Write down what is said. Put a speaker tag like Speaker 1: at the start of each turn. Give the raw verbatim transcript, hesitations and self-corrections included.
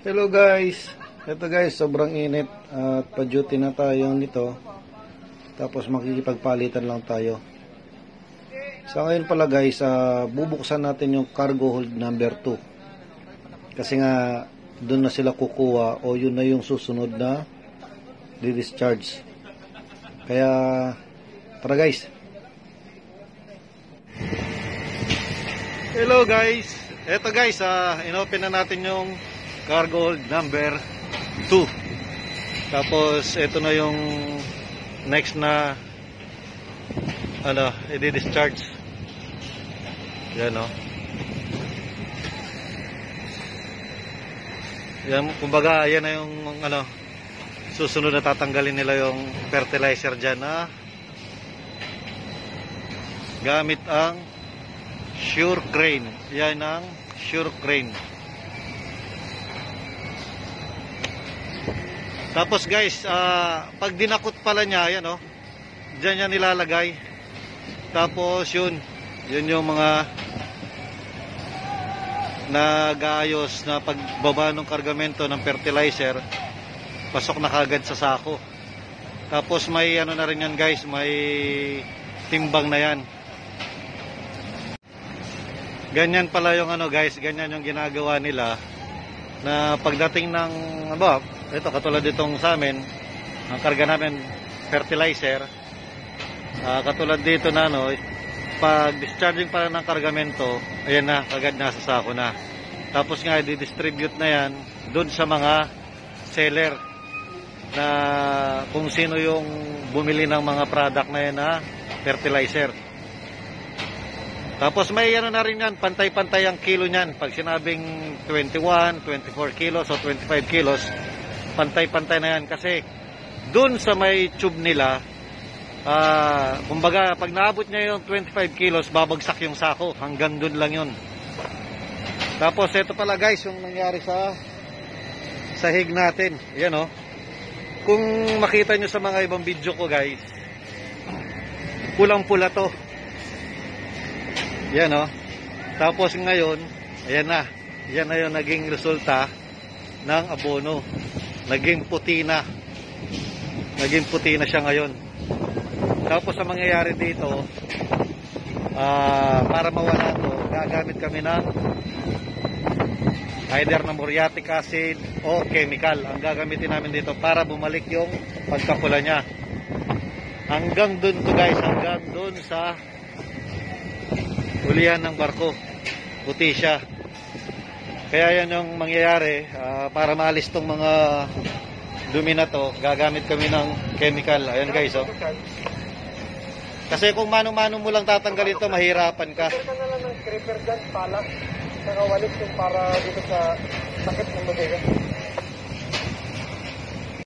Speaker 1: Hello guys, ito guys, sobrang init at pa-duty na tayo nito. Tapos makikipagpalitan lang tayo. Sa ngayon pala guys, uh, bubuksan natin yung cargo hold number two. Kasi nga doon na sila kukuha o yun na yung susunod na di-discharge. Kaya tara guys. Hello guys, ito guys, uh, inopen na natin yung cargo hold number two. Tapos ito na yung next na ano, i-discharge. Yan o. Yan, kumbaga yan na yung ano, susunod na tatanggalin nila yung fertilizer dyan na gamit ang Sure Crane. Yan ang Sure Crane. Tapos guys, uh, pag dinakot pala niya, yan o, oh, dyan niya nilalagay. Tapos yun, yun yung mga nag-aayos na pagbaba ng kargamento ng fertilizer, pasok na kagad sa sako. Tapos may ano na rin yan guys, may timbang na yan. Ganyan pala yung ano guys, ganyan yung ginagawa nila na pagdating ng ano, ito katulad ditong sa amin, ang karga namin fertilizer, uh, katulad dito na ano, pag discharging pa ng kargamento, ayan na, kagad nasa sako na. Tapos nga i-distribute na yan doon sa mga seller na kung sino yung bumili ng mga product na yan na fertilizer. Tapos may ano na rin yan, pantay-pantay ang kilo niyan. Pag sinabing twenty-one, twenty-four kilos o twenty-five kilos, pantay-pantay na yan. Kasi dun sa may tube nila, uh, kumbaga pag naabot niya yung twenty-five kilos, babagsak yung sako. Hanggang dun lang yun. Tapos ito pala guys, yung nangyari sa sahig natin. Yan o. Oh. Kung makita nyo sa mga ibang video ko guys, pulang-pula to. Yan o. Tapos ngayon, ayan na. Yan na yung naging resulta ng abono. Naging puti na. Naging puti na siya ngayon. Tapos ang mangyayari dito, uh, para mawala to, gagamit kami ng either ng muriatic acid o chemical. Ang gagamitin namin dito para bumalik yung pagkapula niya. Hanggang dun to guys, hanggang dun sa ulihan ng barko. Puti siya. Kaya yan yung mangyayari, uh, para maalis tong mga dumi na to, gagamit kami ng chemical. Ayan guys, oh. Kasi kung mano-mano mo lang tatanggalin to, mahirapan ka.
Speaker 2: Ito na lang ng scraper dyan, pala. Nakawalit yung para dito sa sakit ng bodega.